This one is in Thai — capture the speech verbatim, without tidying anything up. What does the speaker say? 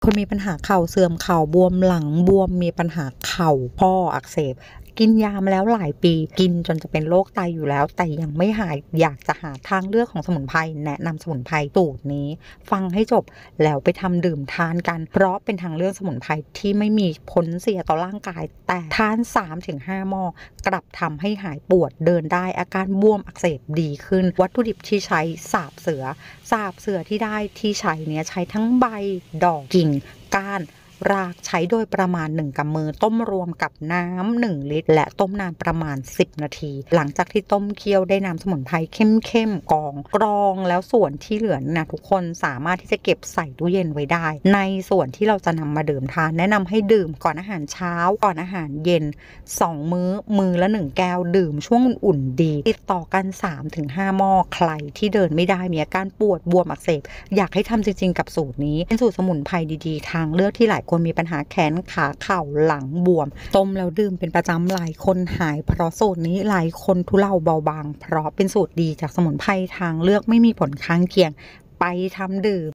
คนมีปัญหาเข่าเสื่อมเข่าบวมหลังบวมมีปัญหาเข่าข้ออักเสบกินยามาแล้วหลายปีกินจนจะเป็นโรคไตอยู่แล้วแต่ยังไม่หายอยากจะหาทางเลือกของสมุนไพรแนะนำสมุนไพรสูตรนี้ฟังให้จบแล้วไปทำดื่มทานกันเพราะเป็นทางเลือกสมุนไพรที่ไม่มีผลเสียต่อร่างกายแต่ทาน สามถึงห้า หม้อกลับทำให้หายปวดเดินได้อาการบวมอักเสบดีขึ้นวัตถุดิบที่ใช้สาบเสือสาบเสือที่ได้ที่ใช้เนี้ยใช้ทั้งใบดอกกิ่งก้านรากใช้โดยประมาณหนึ่งกำมือต้มรวมกับน้ำหนึ่งลิตรและต้มนานประมาณสิบนาทีหลังจากที่ต้มเคี่ยวได้น้ำสมุนไพรเข้มๆกรองกรองแล้วส่วนที่เหลือนะทุกคนสามารถที่จะเก็บใส่ตู้เย็นไว้ได้ในส่วนที่เราจะนำมาดื่มทานแนะนำให้ดื่มก่อนอาหารเช้าก่อนอาหารเย็นสองมื้อมือละหนึ่งแก้วดื่มช่วงอุ่นๆดีติดต่อกัน สามถึงห้า หม้อใครที่เดินไม่ได้มีอาการปวดบวมอักเสบอยากให้ทำจริงๆกับสูตรนี้เป็นสูตรสมุนไพรดีๆทางเลือกที่หลายคนมีปัญหาแขนขาเข่าหลังบวมต้มแล้วดื่มเป็นประจำหลายคนหายเพราะสูตรนี้หลายคนทุเลาเบาบางเพราะเป็นสูตรดีจากสมุนไพรทางเลือกไม่มีผลข้างเคียงไปทำดื่ม